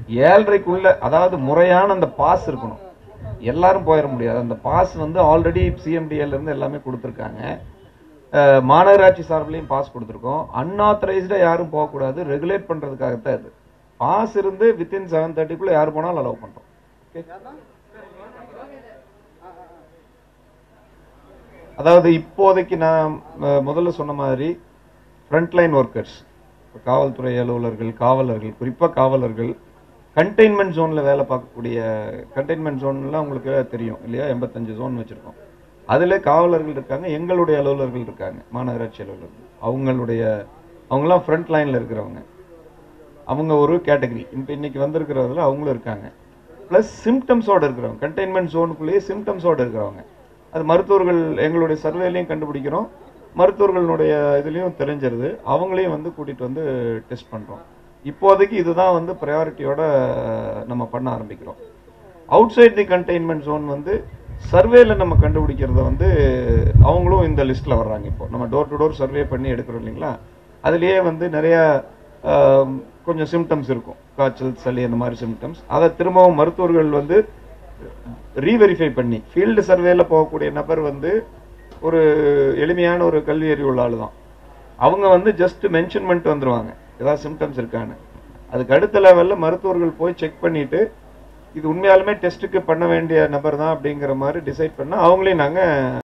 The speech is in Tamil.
7:30க்குள்ள, அதாவது முறையான அந்த பாஸ் இருக்கணும். எல்லாரும் போயிட முடியாது. அந்த பாஸ் வந்து ஆல்ரெடி சிஎம்டிஎல் இருந்து எல்லாமே கொடுத்துருக்காங்க. மாநகராட்சி சார்பிலையும் பாஸ் கொடுத்துருக்கோம். அன்ஆத்தரைஸ்டா யாரும் போகக்கூடாது, ரெகுலேட் பண்றதுக்காகத்தான் இது. பாஸ் இருந்து வித்தின் 7:30க்குள்ள யார் போனாலும் அலோவ் பண்றோம். அதாவது இப்போதைக்கு நான் முதல்ல சொன்ன மாதிரி ஃப்ரண்ட்லைன் ஒர்க்கர்ஸ், காவல்துறை அலுவலர்கள், காவலர்கள், குறிப்பா காவலர்கள், கண்டெய்ன்மெண்ட் ஜோன்ல வேலை பார்க்கக்கூடிய, கண்டெய்ன்மெண்ட் ஜோன்லாம் உங்களுக்கு தெரியும் இல்லையா, 85 ஜோன் வச்சிருக்கோம். அதுல காவலர்கள் இருக்காங்க, எங்களுடைய அலுவலர்கள் இருக்காங்க, மாநகராட்சி அலுவலர்கள். அவங்கெல்லாம் ஃப்ரண்ட் லைன்ல இருக்கிறவங்க. அவங்க ஒரு கேட்டகரி. இன்னைக்கு வந்திருக்கிறதுல அவங்களும் இருக்காங்க. பிளஸ் சிம்டம்ஸோட இருக்கிறவங்க, கண்டெய்ன்மெண்ட் ஜோனுக்குள்ளேயே சிம்டம்ஸோட இருக்கிறவங்க. அது மருத்துவர்கள் எங்களுடைய சர்வேலையும் கண்டுபிடிக்கிறோம், மருத்துவர்களுடைய இதுலயும் தெரிஞ்சிருது. அவங்களையும் வந்து கூட்டிட்டு வந்து டெஸ்ட் பண்றோம். இப்போதைக்கு இதுதான் வந்து ப்ரையாரிட்டியோட நம்ம பண்ண ஆரம்பிக்கிறோம். Outside the containment zone வந்து சர்வேல நம்ம கண்டுபிடிக்கிறத வந்து அவங்களும் இந்த லிஸ்ட்ல வர்றாங்க. இப்போ நம்ம டோர் டு டோர் சர்வே பண்ணி எடுக்கிறோம் இல்லைங்களா, அதுலயே வந்து நிறைய கொஞ்சம் சிம்டம்ஸ் இருக்கும், காய்ச்சல், சளி, அந்த மாதிரி சிம்டம்ஸ். அதை திரும்பவும் மருத்துவர்கள் வந்து ரீவெரிஃபை பண்ணி, ஃபீல்டு சர்வேல போகக்கூடிய நபர் வந்து ஒரு எளிமையான ஒரு கல்வி அறிவு உள்ள ஆளு தான். அவங்க வந்து ஜஸ்ட் மென்ஷன் பண்ணிட்டு வந்துருவாங்க ஏதாவது சிம்டம்ஸ் இருக்கான்னு. அதுக்கு அடுத்த லெவல்ல மருத்துவர்கள் போய் செக் பண்ணிட்டு இது உண்மையாலுமே டெஸ்ட்டுக்கு பண்ண வேண்டிய நபர் தான் அப்படிங்கிற மாதிரி டிசைட் பண்ணா அவங்களையும் நாங்க